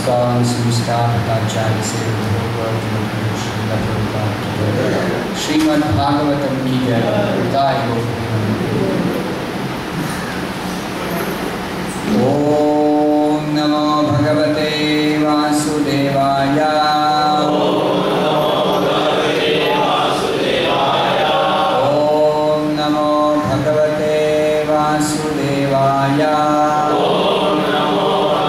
ISKCON संस्थापकाचार्य से श्रीमद् भागवतम की जय। ओम नमो भगवते वासुदेवाय। ओम नमो भगवते वासुदेवाय। ओम नमो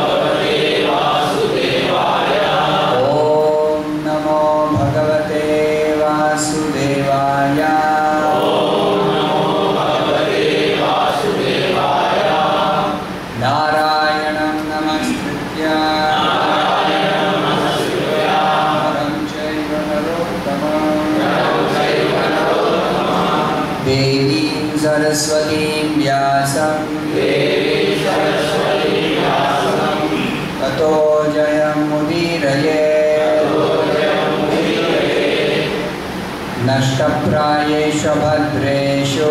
भगवते वासुदेवाय। नारायणं नमस्कृत्य नरं चैव नरोत्तमं देवीं सरस्वतीं व्यासं ततो जयमुदीरयेत्। नष्टप्रायेषु भद्रेषु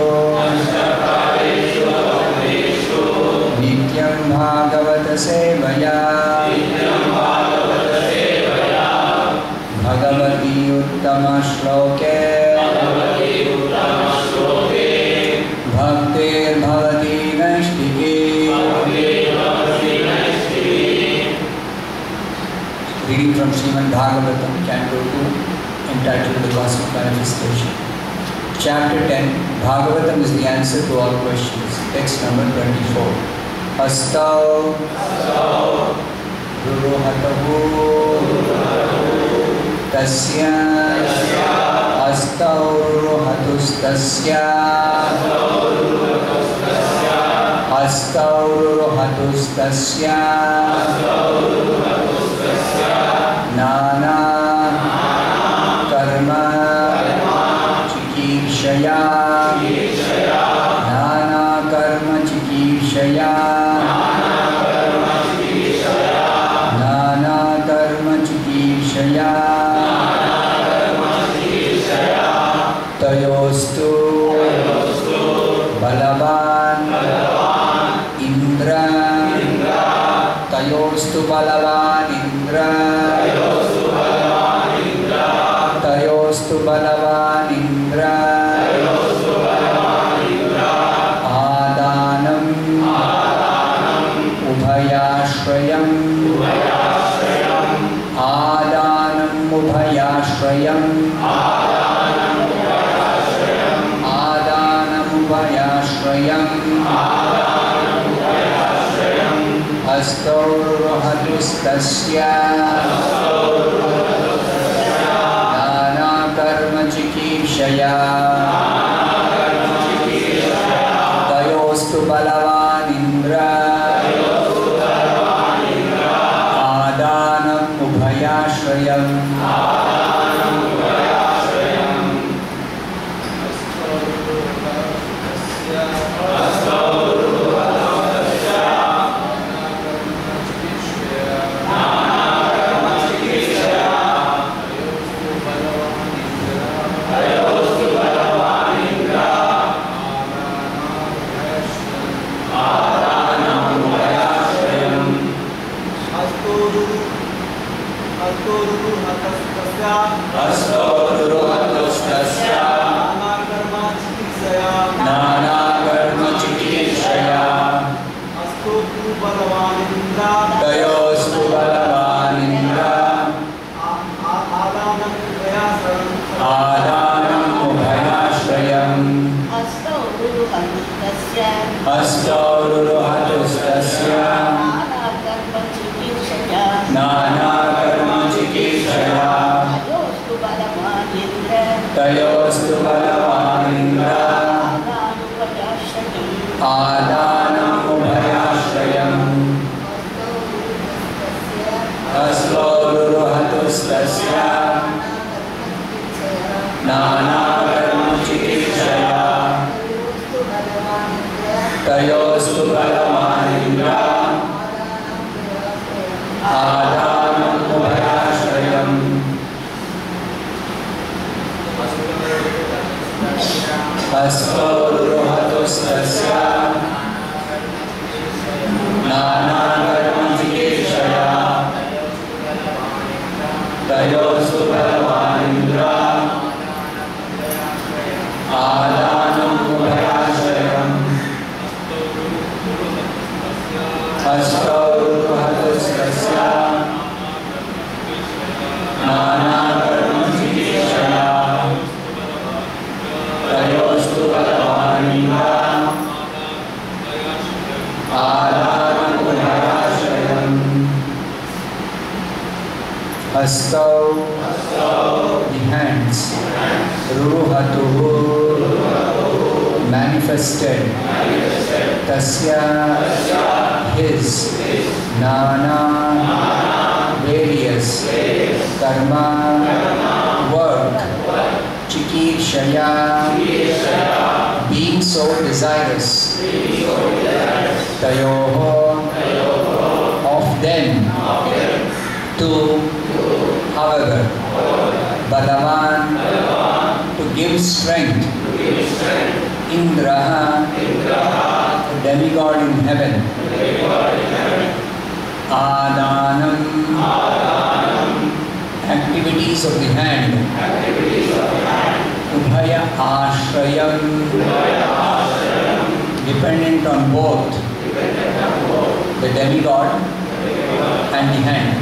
नित्यं भागवत सेवया भगवती उत्तम श्लोके भक्तिर्भवती नैष्टिकी। Reading from Srimad Bhagavatam, Canto 2, entitled The Cosmic Manifestation. Chapter 10, Bhagavatam is the answer to all questions. Text number 24. Astau Ruruhatahu Tasya Astau Ruruhatus Tasya Astau Ruruhatus Tasya Nana Karma Chikirshaya Nana Karma Chikirshaya Nana Karma Chikirshaya Tayostu Balavan Indra Tayostu Balavan Indra Tayostu Balavan Indra Adanam Ubhayashrayam Adanam Ubhayashrayam Adanam Ubhayashrayam Astau Ruruhatus Tasya Nana Karma Chikirshaya Tayostu Balavan Indra Adanam Ubhayashrayam Hastau, the hands. Ruhatuhu, manifested. Tasya, his. Nana, various. Karma, work. Chikirshaya, being so desirous. Tayoho, of them. To, however. Balavan, to give strength. Indraha, the demigod in heaven. Adanam, activities of the hand. Ubhaya ashrayam, dependent on both the demigod and the hand.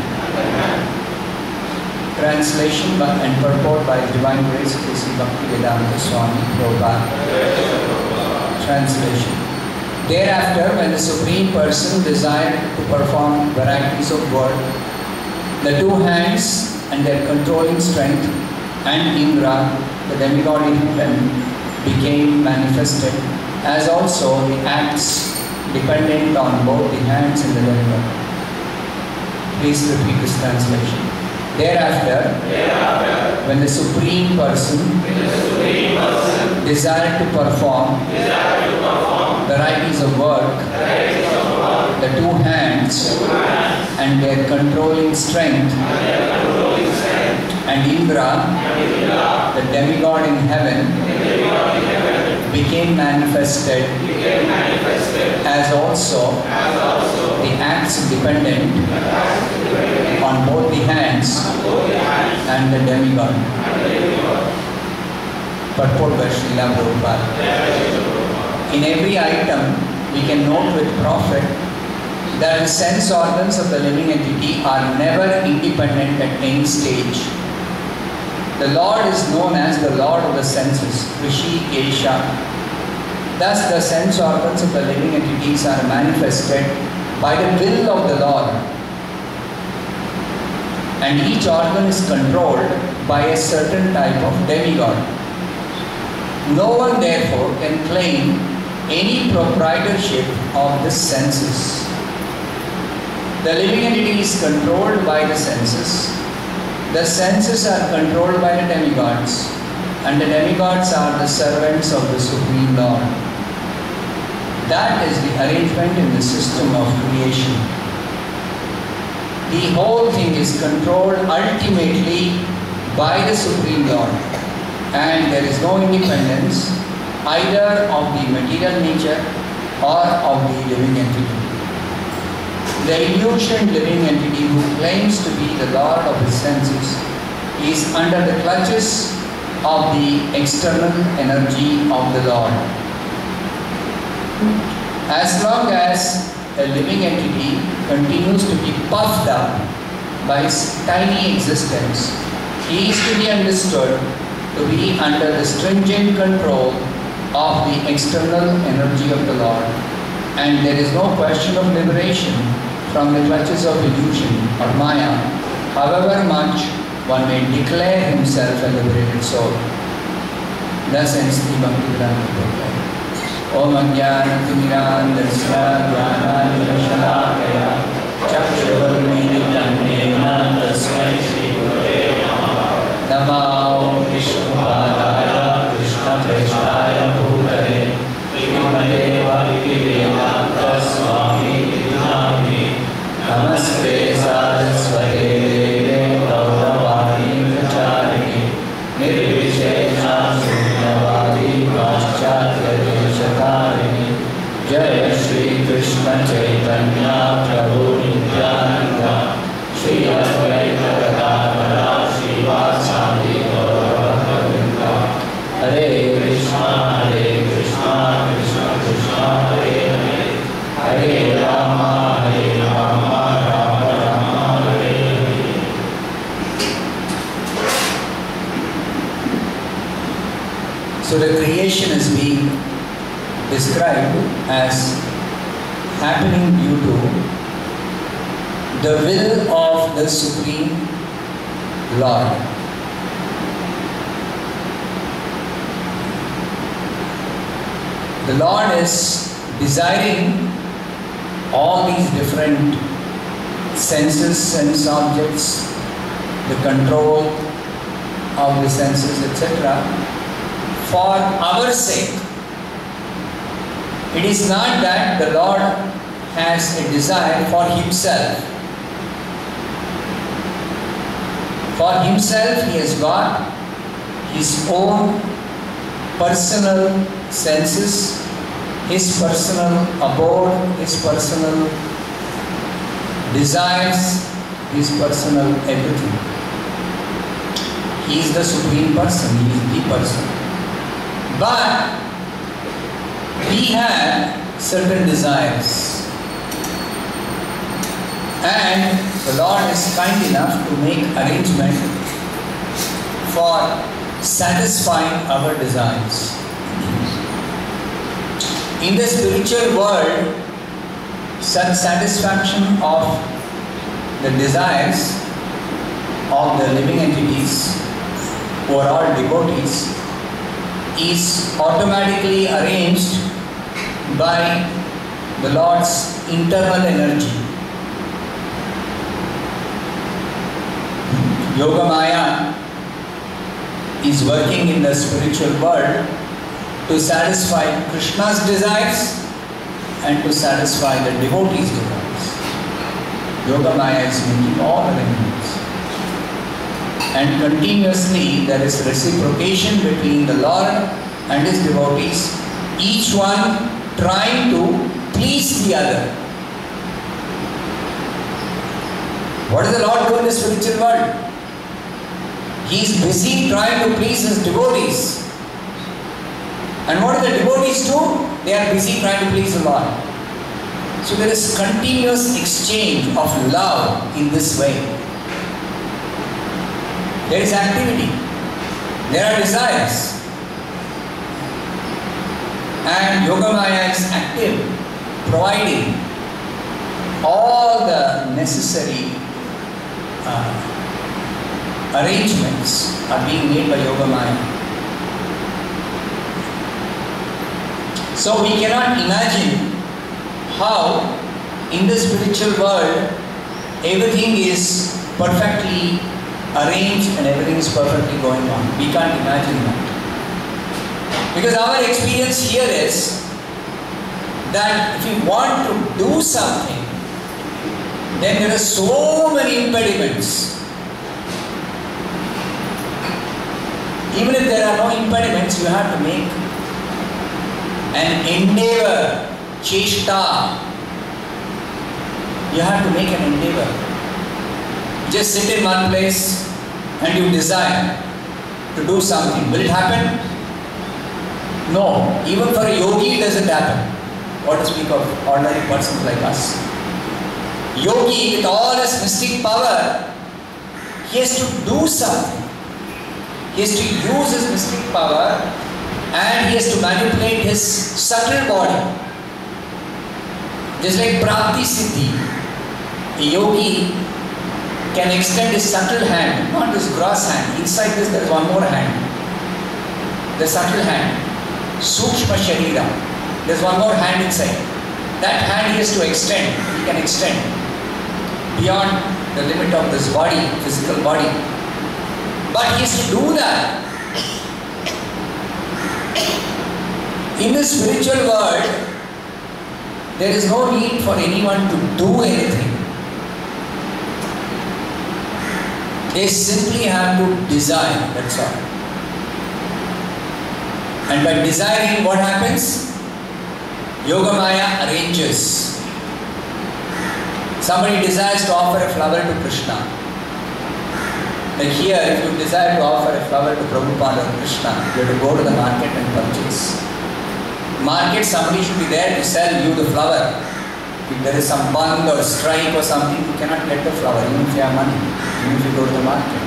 Translation and purport by His Divine Grace Sri Bhaktivedanta Swami Prabhupada. Translation. Thereafter, when the Supreme Person desired to perform varieties of work, the two hands and their controlling strength and Indra, the demigod in heaven, became manifested, as also the acts dependent on both the hands and the demigod. Please repeat this translation. Thereafter, when the Supreme Person desired to perform varieties of work, the two hands and their controlling strength and Indra, the demigod in heaven, became manifested, as also the acts dependent on both the hands and the demigod. Purport by Srila Prabhupada. In every item, we can note with profit that the sense organs of the living entity are never independent at any stage. The Lord is known as the Lord of the senses, Hrishikesha. Thus, the sense organs of the living entities are manifested by the will of the Lord, and each organ is controlled by a certain type of demigod. No one, therefore, can claim any proprietorship of the senses. The living entity is controlled by the senses. The senses are controlled by the demigods, and the demigods are the servants of the Supreme Lord. That is the arrangement in the system of creation. The whole thing is controlled ultimately by the Supreme Lord, and there is no independence either of the material nature or of the living entity. The illusioned living entity who claims to be the Lord of his senses is under the clutches of the external energy of the Lord. As long as a living entity continues to be puffed up by his tiny existence, he is to be understood to be under the stringent control of the external energy of the Lord, and there is no question of liberation from the clutches of illusion or Maya, however much one may declare himself a liberated soul. Thus ends the Bhaktivedanta Prabhupada. Om Ajnanatimirandasya Jnananjana-shalakaya Chakshurmilitam Yena Tasmai Shri Gurave Namaha. Namo Vishnupadaya Krishna-prestaya Bhutale Srimate Bhaktivedanta Swami Nami Namaste Saraswate Deve Gauravani Pracharini Nirvishesha Sunyavadi Paschatya Deshatarini Jaya Shri Krishna Chaitanya Prabhu Nityananda Shri Advaita Gadadhara Srivasadi Gaurabhakta Hare Krishna Krishna Krishna Hare Hare Hare Rama Rama Rama Hare Hare. So the creation is being described as happening due to the will of the Supreme Lord. The Lord is desiring all these different senses, sense objects, the control of the senses, etc., for our sake. It is not that the Lord has a desire for Himself. For Himself, He has got His own personal senses, His personal abode, His personal desires, His personal everything. He is the Supreme Person, He is the person. But we have certain desires. And the Lord is kind enough to make arrangement for satisfying our desires. In the spiritual world, such satisfaction of the desires of the living entities who are all devotees is automatically arranged by the Lord's internal energy. Yoga Maya is working in the spiritual world to satisfy Krishna's desires and to satisfy the devotees' desires. Yoga Maya is making all arrangements. And continuously there is reciprocation between the Lord and His devotees, each one trying to please the other. What does the Lord do in the spiritual world? He is busy trying to please His devotees. And what do the devotees do? They are busy trying to please the Lord. So there is continuous exchange of love in this way. There is activity. There are desires. And Yoga Maya is active, providing all the necessary arrangements are being made by Yoga Maya. So we cannot imagine how in the spiritual world everything is perfectly arranged and everything is perfectly going on. We can't imagine that. Because our experience here is that if we want to do something, then there are so many impediments. Even if there are no impediments, you have to make an endeavor, cheshta. You have to make an endeavor. Just sit in one place and you desire to do something. Will it happen? No. Even for a yogi it doesn't happen. What to speak of ordinary persons like us. Yogi with all his mystic power, he has to do something. He has to use his mystic power and he has to manipulate his subtle body. Just like Prapti Siddhi, a yogi can extend his subtle hand, not his gross hand. Inside this there is one more hand. The subtle hand. Sukshma Sharira. There is one more hand inside. That hand he has to extend. He can extend beyond the limit of this body, physical body. But he has to do that. In the spiritual world, there is no need for anyone to do anything. They simply have to desire, that's all. And by desiring, what happens? Yoga Maya arranges. Somebody desires to offer a flower to Krishna. Like here, if you desire to offer a flower to Prabhupada or Krishna, you have to go to the market and purchase. Market, somebody should be there to sell you the flower. If there is some band or strike or something, you cannot get the flower, even if you have money, even if you go to the market.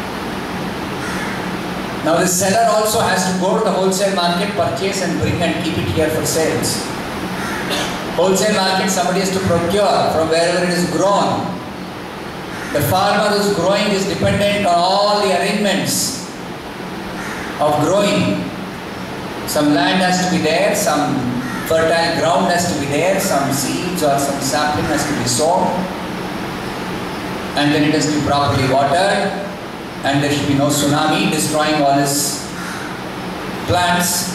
Now the seller also has to go to the wholesale market, purchase and bring and keep it here for sales. Wholesale market, somebody has to procure from wherever it is grown. The farmer who's growing is dependent on all the arrangements of growing. Some land has to be there, some fertile ground has to be there, some seeds or some sapling has to be sown, and then it has to be properly watered, and there should be no tsunami destroying all his plants,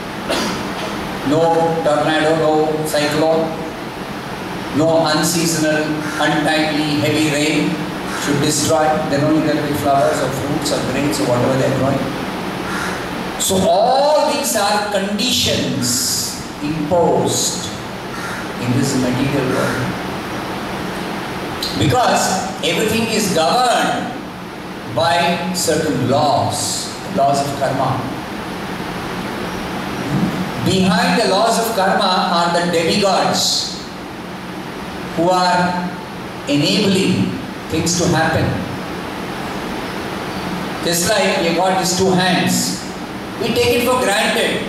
no tornado, no cyclone, no unseasonal, untimely, heavy rain should destroy. Then only there will be flowers or fruits or grains or whatever they are growing. So all these are conditions imposed in this material world. Because everything is governed by certain laws of karma. Behind the laws of karma are the demigods who are enabling things to happen. Just like we got these two hands, we take it for granted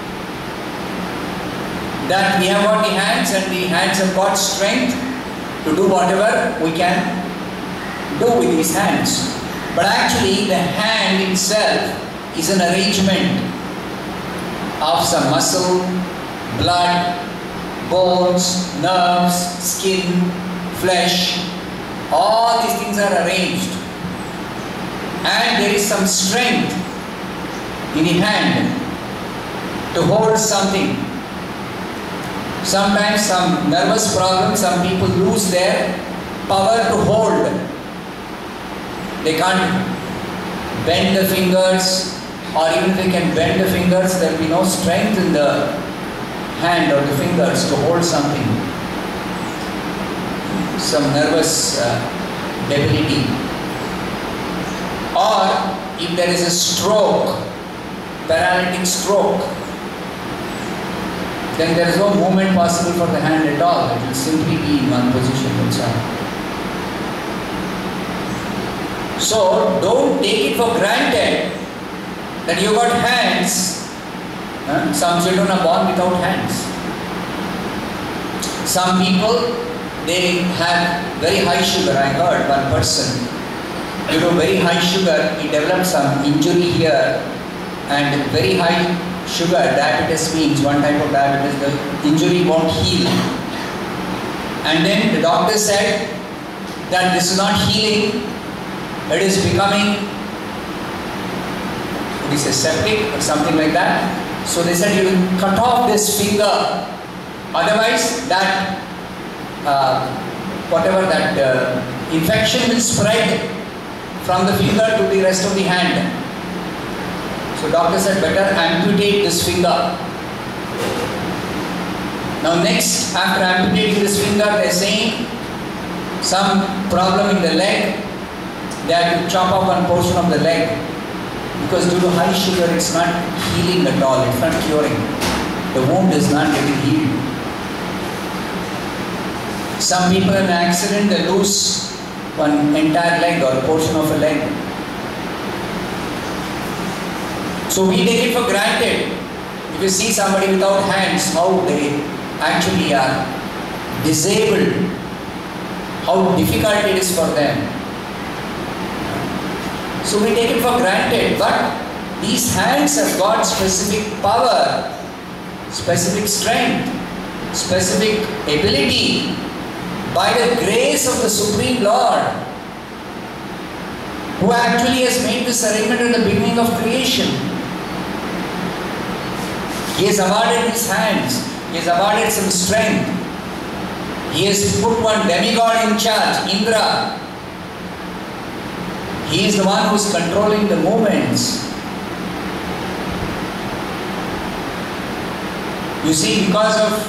that we have got the hands and the hands have got strength to do whatever we can do with these hands. But actually the hand itself is an arrangement of some muscle, blood, bones, nerves, skin, flesh. All these things are arranged. And there is some strength in the hand to hold something. Sometimes some nervous problems, some people lose their power to hold. They can't bend the fingers, or even if they can bend the fingers, there will be no strength in the hand or the fingers to hold something. Some nervous debility. Or if there is a stroke, paralytic stroke, then there is no movement possible for the hand at all. It will simply be in one position itself. So don't take it for granted that you got hands. Some children are born without hands. Some people, they have very high sugar. I heard one person, due to very high sugar, he developed some injury here, and very high sugar, diabetes means one type of diabetes, the injury won't heal. And then the doctor said that this is not healing, it is becoming, what is it, septic or something like that. So they said you will cut off this finger, otherwise that whatever that infection will spread from the finger to the rest of the hand. So doctor said better amputate this finger. Now next, after amputating this finger, they are saying some problem in the leg, they have to chop off one portion of the leg, because due to high sugar it's not healing at all, it's not curing. The wound is not getting healed. Some people in an accident, they lose one entire leg or a portion of a leg. So we take it for granted. If you see somebody without hands, how they actually are disabled, how difficult it is for them. So we take it for granted, but these hands have got specific power, specific strength, specific ability by the grace of the Supreme Lord, who actually has made this arrangement at the beginning of creation. He has awarded his hands, he has awarded some strength. He has put one demigod in charge, Indra. He is the one who is controlling the movements. You see, because of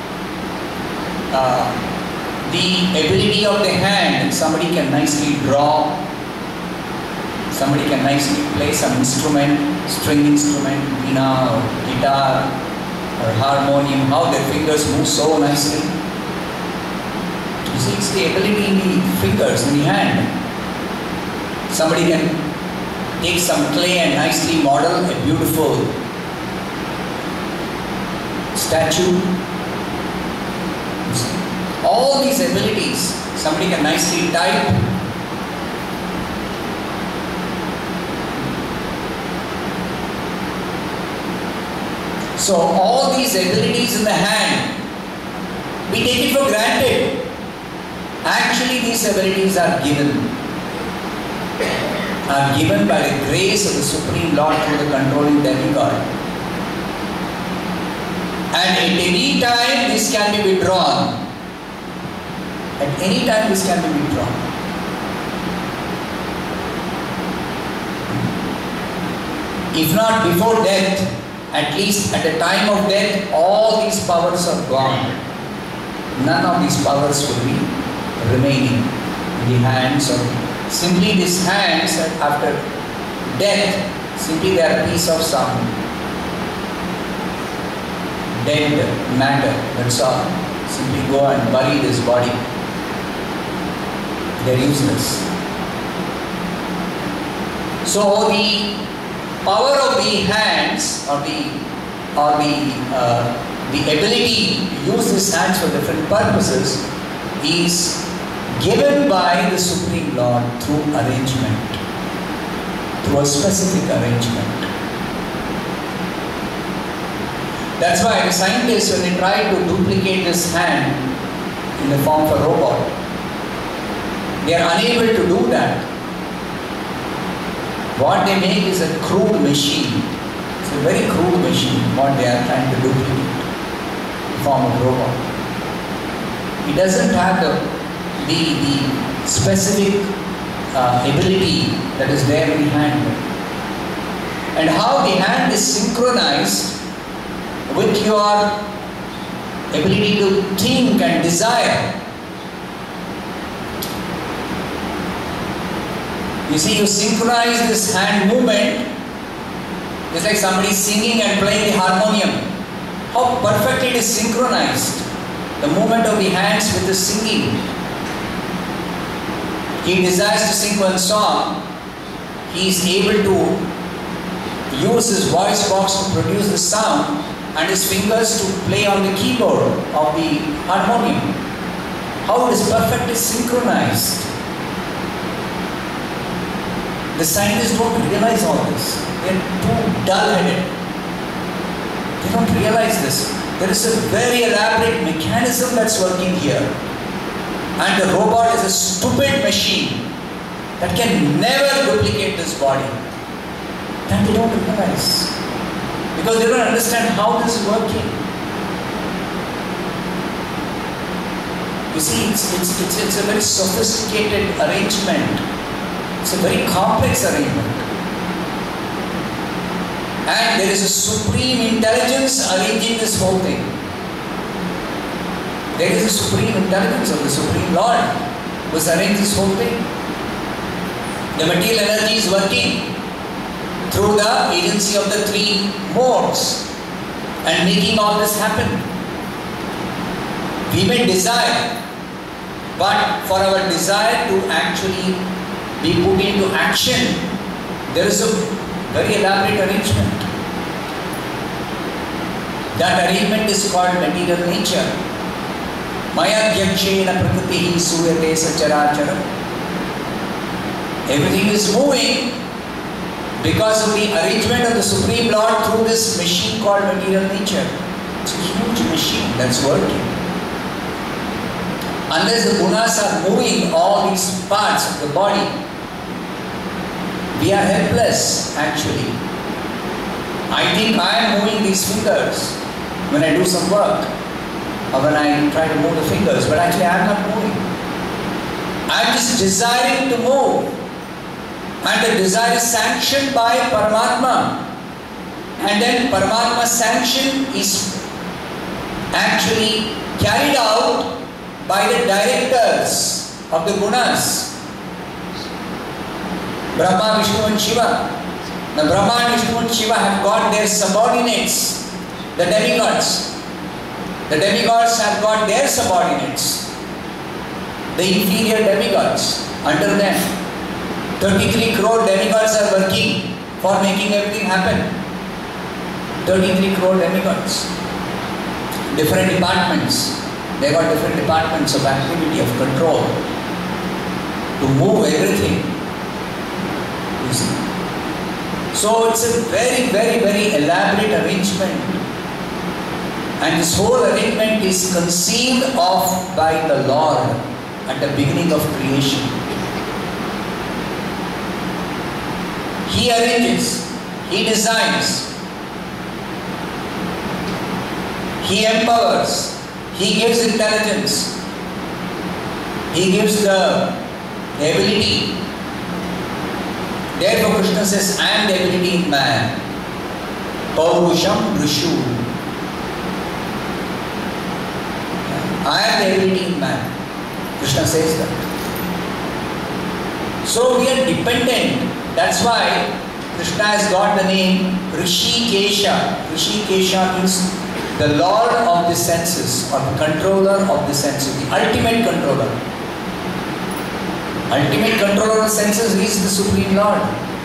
the ability of the hand, somebody can nicely draw, somebody can nicely play some instrument, string instrument, veena or guitar or harmonium, how their fingers move so nicely. You see, it's the ability in the fingers, in the hand. Somebody can take some clay and nicely model a beautiful statue. All these abilities, somebody can nicely type, So all these abilities in the hand, we take it for granted. Actually, these abilities are given by the grace of the Supreme Lord through the controlling demigod. And at any time this can be withdrawn. At any time this can be withdrawn. If not before death, at least at the time of death, all these powers are gone. None of these powers will be remaining in the hands of simply these hands after death, simply they are a piece of some dead matter, that's all. Simply go and bury this body. They are useless. So the power of the hands or the ability to use these hands for different purposes is given by the Supreme Lord through arrangement, through a specific arrangement. That's why the scientists, when they try to duplicate this hand in the form of a robot, they are unable to do that. What they make is a crude machine. It's a very crude machine, what they are trying to duplicate in the form of robot. It doesn't have the specific ability that is there in the hand. And how the hand is synchronized with your ability to think and desire. You see, you synchronize this hand movement. It's like somebody singing and playing the harmonium. How perfectly it is synchronized. The movement of the hands with the singing. He desires to sing one song. He is able to use his voice box to produce the sound and his fingers to play on the keyboard of the harmonium. How it is perfectly synchronized. The scientists don't realize all this. They are too dull-headed. They don't realize this. There is a very elaborate mechanism that's working here. And the robot is a stupid machine that can never duplicate this body. That they don't realize. Because they don't understand how this is working. You see, it's a very sophisticated arrangement. It's a very complex arrangement. And there is a supreme intelligence arranging this whole thing. There is a supreme intelligence of the Supreme Lord who has arranged this whole thing. The material energy is working through the agency of the three modes and making all this happen. We may desire, but for our desire to actually be put into action, there is a very elaborate arrangement. That arrangement is called material nature. Maya Gyakshena Prakritihi Suyate Sacharacharam. Everything is moving because of the arrangement of the Supreme Lord through this machine called material nature. It's a huge machine that's working. Unless the gunas are moving all these parts of the body, we are helpless actually. I think I am moving these fingers when I do some work or when I try to move the fingers, but actually I am not moving. I am just desiring to move, and the desire is sanctioned by Paramatma, and then Paramatma's sanction is actually carried out by the directors of the gunas. Brahma, Vishnu and Shiva. Now Brahma and Vishnu and Shiva have got their subordinates, the demigods. The demigods have got their subordinates, the inferior demigods under them. 33 crore demigods are working for making everything happen. 33 crore demigods. Different departments. They got different departments of activity, of control to move everything. You see. So it's a very, very, very elaborate arrangement. And this whole arrangement is conceived of by the Lord at the beginning of creation. He arranges, He designs, He empowers, He gives intelligence, He gives the ability. Therefore Krishna says, I am the ability in man. Paurusham Rishu. I am the ability in man. Krishna says that. So we are dependent. That's why Krishna has got the name Rishikesha. Rishikesha means the Lord of the senses, or the controller of the senses, the ultimate controller. Ultimate controller of the senses is the Supreme Lord.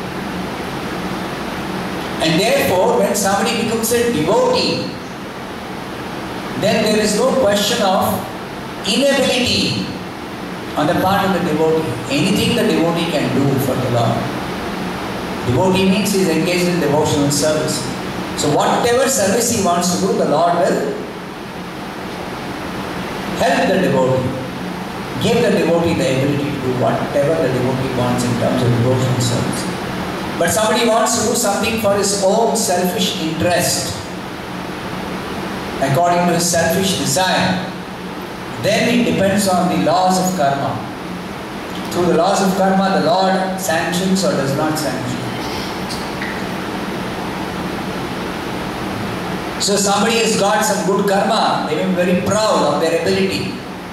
And therefore, when somebody becomes a devotee, then there is no question of inability on the part of the devotee. Anything the devotee can do for the Lord. Devotee means he is engaged in devotional service. So whatever service he wants to do, the Lord will help the devotee. Give the devotee the ability to do whatever the devotee wants in terms of devotional service. But somebody wants to do something for his own selfish interest, according to his selfish desire, then it depends on the laws of karma. Through the laws of karma, the Lord sanctions or does not sanction. So somebody has got some good karma, they may be very proud of their ability.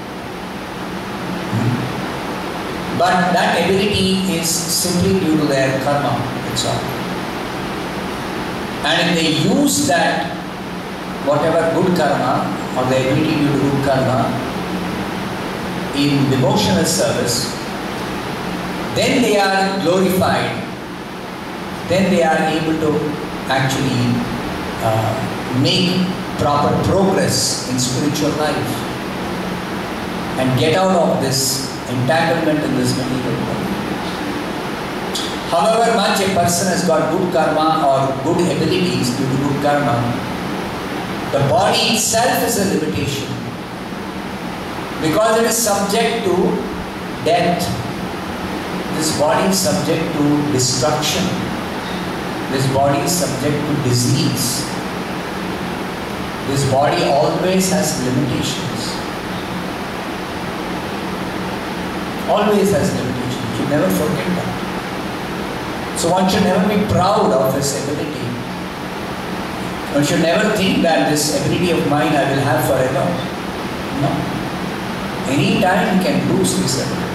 But that ability is simply due to their karma, that's all. And if they use that, whatever good karma or the ability due to good karma in devotional service, then they are glorified. Then they are able to actually make proper progress in spiritual life and get out of this entanglement in this material world. However much a person has got good karma or good abilities due to good karma, the body itself is a limitation because it is subject to death. This body is subject to destruction. This body is subject to disease. This body always has limitations. Always has limitations. You should never forget that. So one should never be proud of his ability. One should never think that this ability of mine I will have forever. No. Any time he can lose this ability.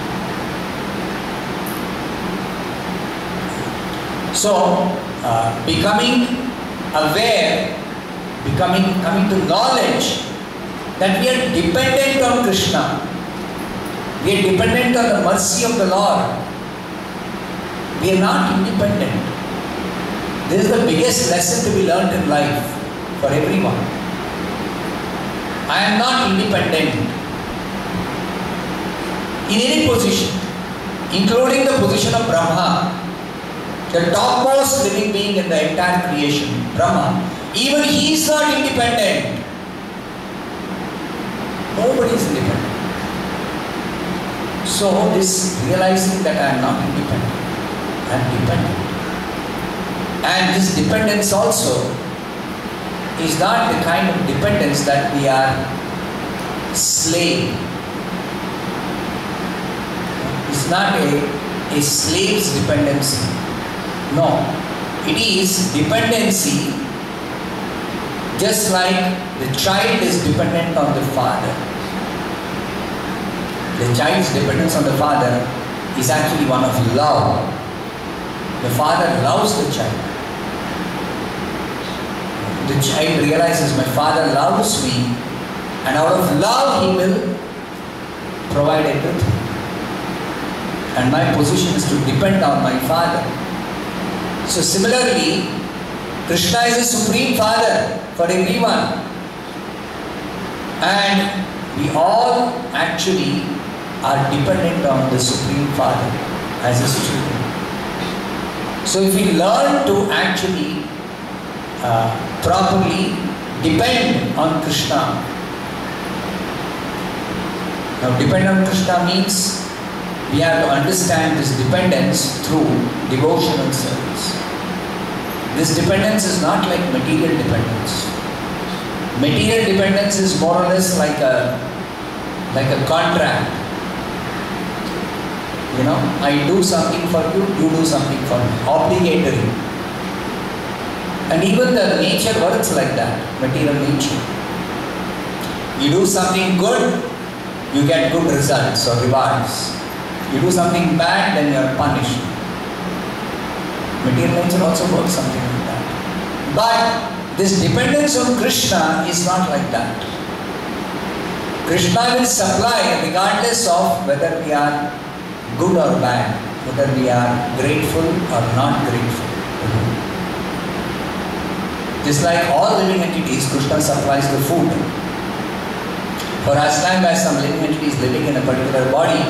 So, becoming aware, coming to knowledge that we are dependent on Krishna. We are dependent on the mercy of the Lord. We are not independent. This is the biggest lesson to be learned in life for everyone. I am not independent in any position, including the position of Brahma, the topmost living being in the entire creation, Brahma. Even he is not independent. Nobody is independent. So this realizing that I am not independent, I am dependent. And this dependence also is not the kind of dependence that we are slave. It's not a slave's dependency. No. It is dependency just like the child is dependent on the father. The child's dependence on the father is actually one of love. The father loves the child. The child realizes my father loves me, and out of love he will provide everything. And my position is to depend on my father. So similarly, Krishna is a supreme father for everyone. And we all actually are dependent on the supreme father as his children. So if we learn to actually properly depend on Krishna. Now, depend on Krishna means we have to understand this dependence through devotional service. This dependence is not like material dependence. Material dependence is more or less like a contract. You know, I do something for you, you do something for me. Obligatory. And even the nature works like that, material nature. You do something good, you get good results or rewards. You do something bad, then you are punished. Material nature also works something like that. But this dependence on Krishna is not like that. Krishna will supply regardless of whether we are good or bad, whether we are grateful or not grateful. Just like all living entities, Krishna supplies the food. For as long as some living entity is living in a particular body,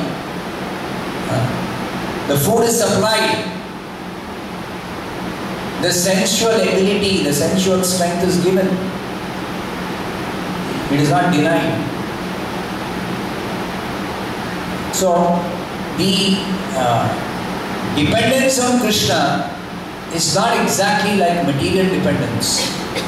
the food is supplied. The sensual ability, the sensual strength is given. It is not denied. So, the dependence on Krishna is not exactly like material dependence.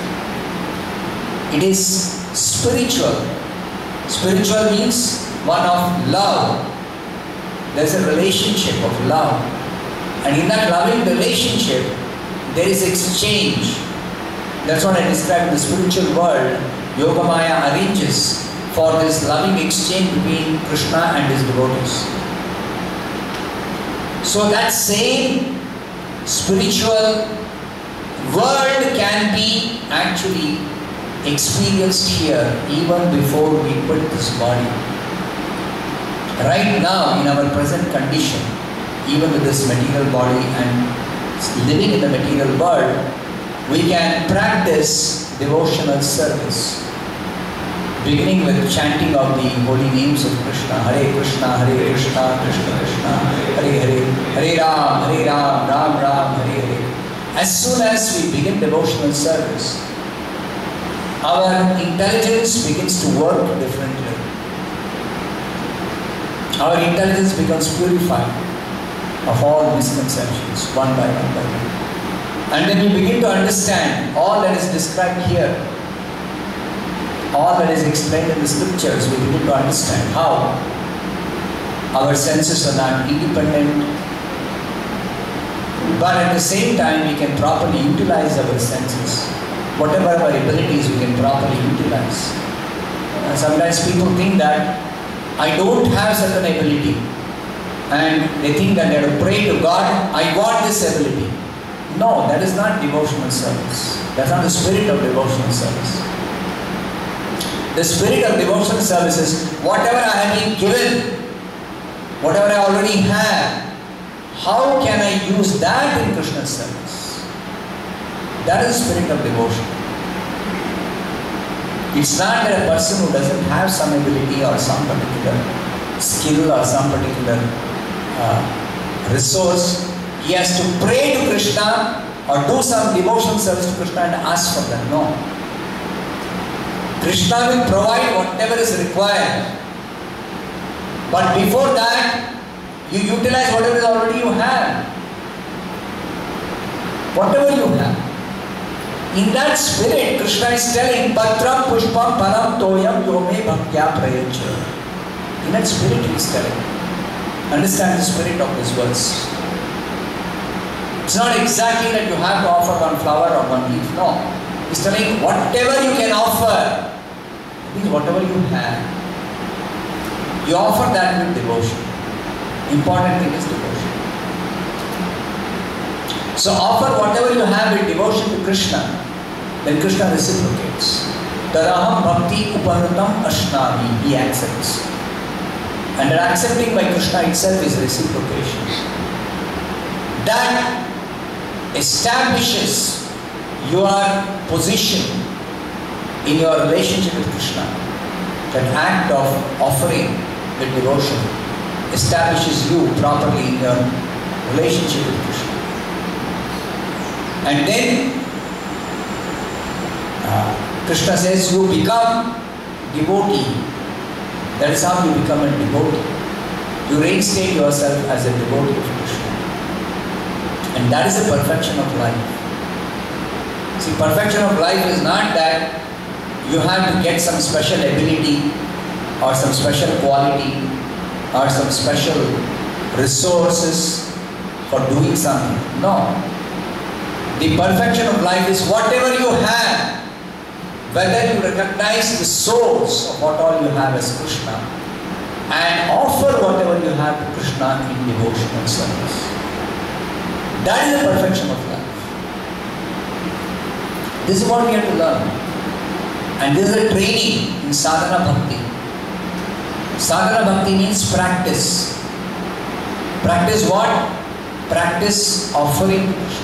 It is spiritual. Spiritual means one of love. There is a relationship of love. And in that loving relationship, there is exchange. That's what I described in the spiritual world. Yogamaya arranges for this loving exchange between Krishna and his devotees. So that same spiritual world can be actually experienced here even before we quit this body. Right now, in our present condition, even with this material body and living in the material world, we can practice devotional service, beginning with chanting of the holy names of Krishna. Hare Krishna, Krishna Krishna, Hare Hare, Hare Ram, Ram Ram, Hare Hare. As soon as we begin devotional service, our intelligence begins to work differently. Our intelligence becomes purified of all misconceptions, one by one. And then we begin to understand all that is described here, all that is explained in the scriptures. We begin to understand how our senses are not independent, but at the same time we can properly utilize our senses. Whatever our abilities we can properly utilize. Sometimes people think that I don't have certain ability, and they think that they have to pray to God, I want this ability. No, that is not devotional service. That's not the spirit of devotional service. The spirit of devotional service is whatever I have been given, whatever I already have, how can I use that in Krishna's service? That is the spirit of devotion. It's not that a person who doesn't have some ability or some particular skill or some particular resource, he has to pray to Krishna or do some devotional service to Krishna and ask for that. No. Krishna will provide whatever is required. But before that, you utilize whatever is already you have. Whatever you have. In that spirit, Krishna is telling, Patram Pushpam Param Toyam Yome Bhaktya Prayacha. In that spirit he is telling. Understand the spirit of this verse. It's not exactly that you have to offer one flower or one leaf. No. He's telling whatever you can offer, means whatever you have. You offer that with devotion. Important thing is devotion. So offer whatever you have with devotion to Krishna, then Krishna reciprocates. Tadaham bhakti uparatam ashnami, he accepts. And that accepting by Krishna itself is reciprocation. That establishes your position in your relationship with Krishna. That act of offering with devotion establishes you properly in your relationship with Krishna. And then Krishna says you become devotee. That is how you become a devotee. You reinstate yourself as a devotee of Krishna. And that is the perfection of life. See, perfection of life is not that you have to get some special ability or some special quality or some special resources for doing something. No. The perfection of life is whatever you have, whether you recognize the source of what all you have as Krishna and offer whatever you have to Krishna in devotional service. That is the perfection of life. This is what we have to learn. And this is a training in sadhana bhakti. Sadhana bhakti means practice. Practice what? Practice offering to Krishna.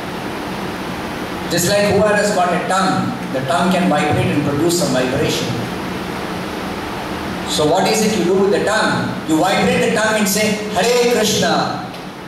Just like whoever has got a tongue, the tongue can vibrate and produce some vibration. So what is it you do with the tongue? You vibrate the tongue and say, Hare Krishna.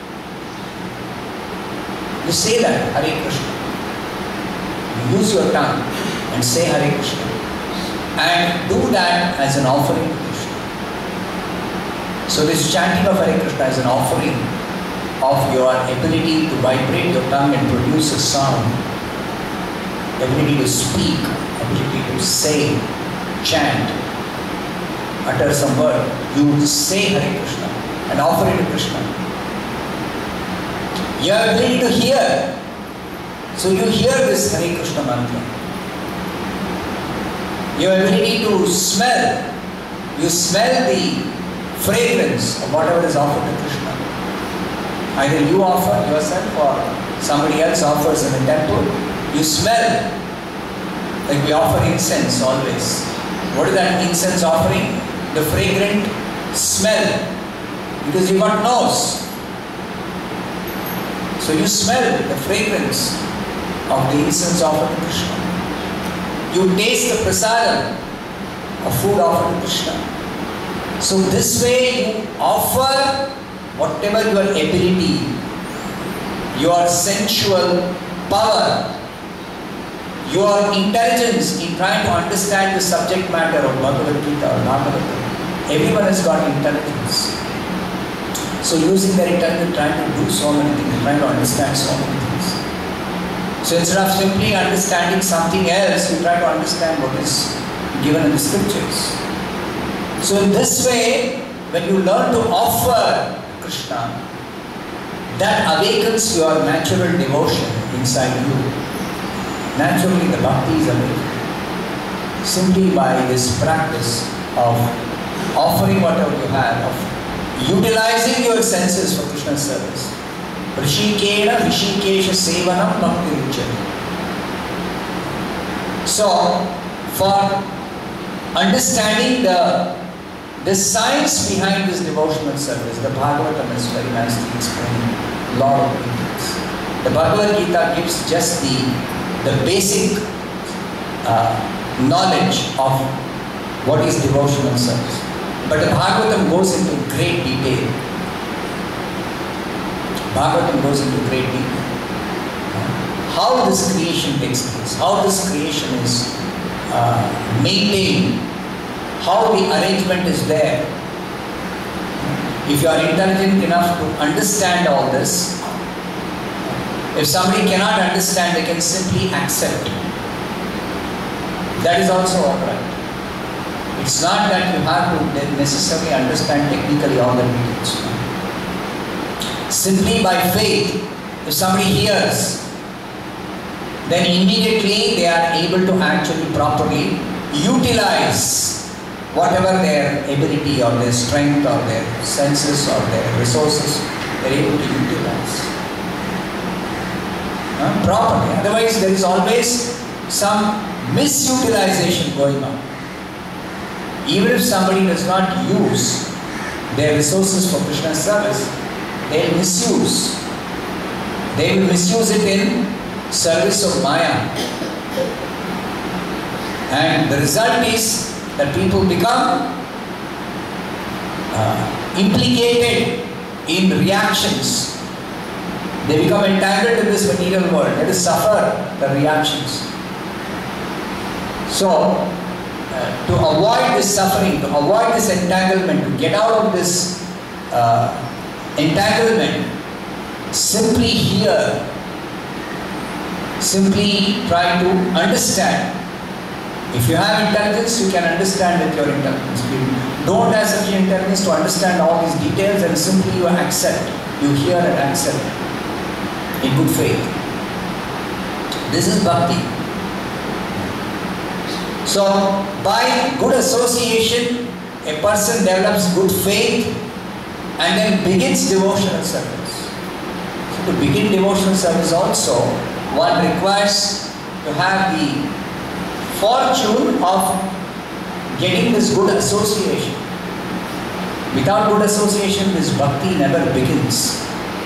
You say that, Hare Krishna. You use your tongue and say Hare Krishna. And do that as an offering to Krishna. So this chanting of Hare Krishna is an offering of your ability to vibrate your tongue and produce a sound. Ability to speak, ability to say, chant, utter some word. You say Hare Krishna and offer it to Krishna. Your ability to hear. So you hear this Hare Krishna mantra. Your ability to smell. You smell the fragrance of whatever is offered to Krishna. Either you offer yourself or somebody else offers in the temple. You smell. Like we offer incense always. What is that incense offering? The fragrant smell. Because you got nose. So you smell the fragrance of the incense offered to Krishna. You taste the prasadam of food offered to Krishna. So this way you offer whatever your ability, your sensual power, your intelligence in trying to understand the subject matter of Bhagavad Gita or Bhagavatam. Everyone has got intelligence. So using their intelligence, trying to do so many things, trying to understand so many things. So instead of simply understanding something else, we try to understand what is given in the scriptures. So in this way, when you learn to offer Krishna, that awakens your natural devotion inside you. Naturally, the bhakti is awakened. Simply by this practice of offering whatever you have, of utilizing your senses for Krishna's service. Rishikena Rishikesha Sevanam Bhakti Ruchati. So, for understanding the science behind this devotional service, the Bhagavatam is very nicely explaining a lot of things. The Bhagavad Gita gives just the basic knowledge of what is devotional service. But the Bhagavatam goes into great detail. Bhagavatam goes into great detail. How this creation takes place, how this creation is maintained, how the arrangement is there. If you are intelligent enough to understand all this, if somebody cannot understand, they can simply accept. That is also alright. It's not that you have to necessarily understand technically all the details. Simply by faith, if somebody hears, then immediately they are able to actually properly utilize whatever their ability or their strength or their senses or their resources, they are able to utilize properly. Otherwise, there is always some misutilization going on. Even if somebody does not use their resources for Krishna's service, they will misuse. They will misuse it in service of Maya. And the result is that people become implicated in reactions. They become entangled in this material world. Let us suffer the reactions. So, to avoid this suffering, to avoid this entanglement, to get out of this entanglement, simply hear, simply try to understand. If you have intelligence, you can understand with your intelligence. Don't have sufficient intelligence to understand all these details, and simply you accept. You hear and accept in good faith. This is bhakti. So, by good association, a person develops good faith and then begins devotional service. So, to begin devotional service also, one requires to have the fortune of getting this good association. Without good association, this bhakti never begins.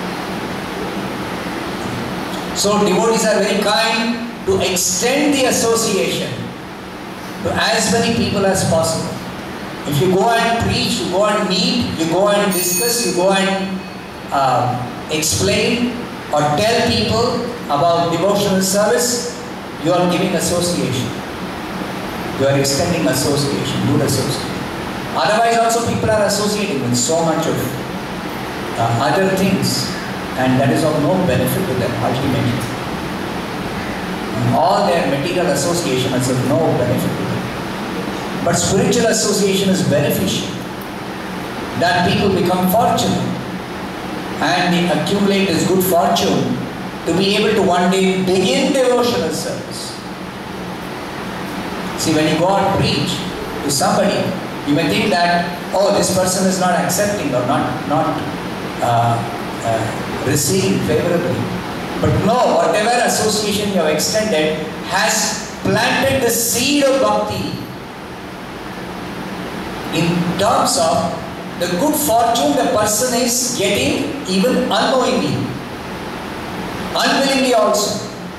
So devotees are very kind to extend the association to as many people as possible. If you go and preach, you go and meet, you go and discuss, you go and explain or tell people about devotional service, you are giving association. You are extending association, good association. Otherwise also people are associating with so much of other things, and that is of no benefit to them ultimately. And all their material association is of no benefit to them. But spiritual association is beneficial. That people become fortunate and they accumulate this good fortune to be able to one day begin devotional service. See, when you go and preach to somebody, you may think that, oh, this person is not accepting or not receiving favorably. But no, whatever association you have extended has planted the seed of bhakti in terms of the good fortune the person is getting even unknowingly, unwillingly also.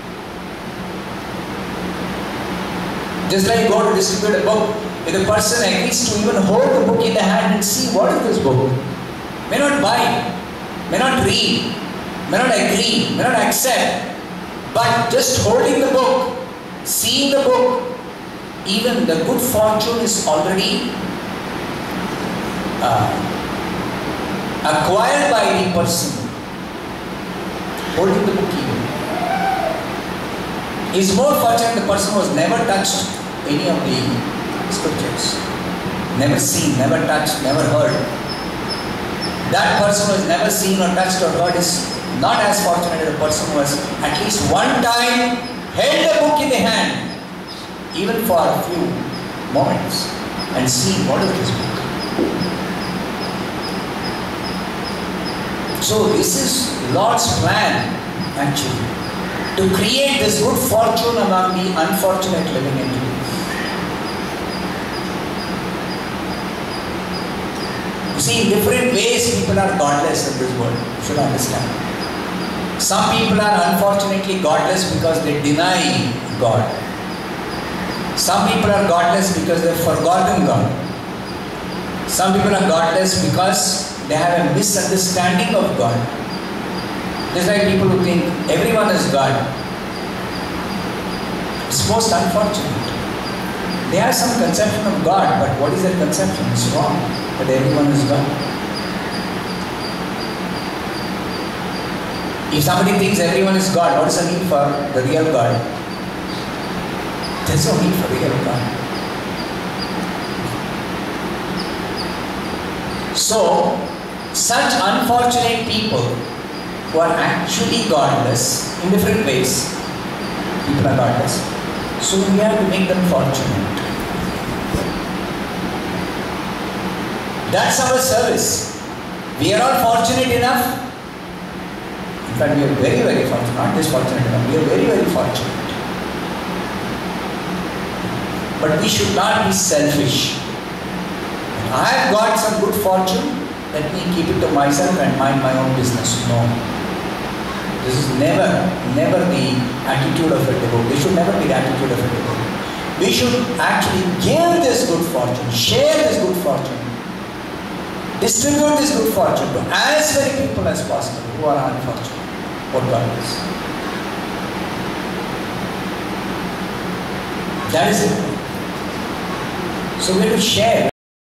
Just like you go to distribute a book, if the person agrees to even hold the book in the hand and see what is this book, may not buy, may not read, may not agree, may not accept, but just holding the book, seeing the book, even the good fortune is already acquired by the person holding the book even. Is more fortunate the person who has never touched any of the scriptures, never seen, never touched, never heard. That person who has never seen or touched or heard is not as fortunate as the person who has at least one time held the book in the hand, even for a few moments, and seen what is this book. So this is Lord's plan actually, to create this good fortune among the unfortunate living entities. You see, in different ways people are godless in this world. You should understand. Some people are unfortunately godless because they deny God. Some people are godless because they have forgotten God. Some people are godless because they have a misunderstanding of God. Just like people who think everyone is God. It's most unfortunate. They have some conception of God, but what is their conception? It's wrong. But everyone is God. If somebody thinks everyone is God, what is the need for the real God? There's no need for real God. So, such unfortunate people who are actually godless in different ways, people are godless, so we have to make them fortunate. That's our service. We are all fortunate enough. In fact, we are very, very fortunate. Not just fortunate enough, we are very, very fortunate. But we should not be selfish. I have got some good fortune, let me keep it to myself and mind my own business. No. This is never the attitude of a devotee. This should never be the attitude of a devotee. We should actually give this good fortune, share this good fortune, distribute this good fortune to as many people as possible who are unfortunate. What God is. That is it. So we have to share.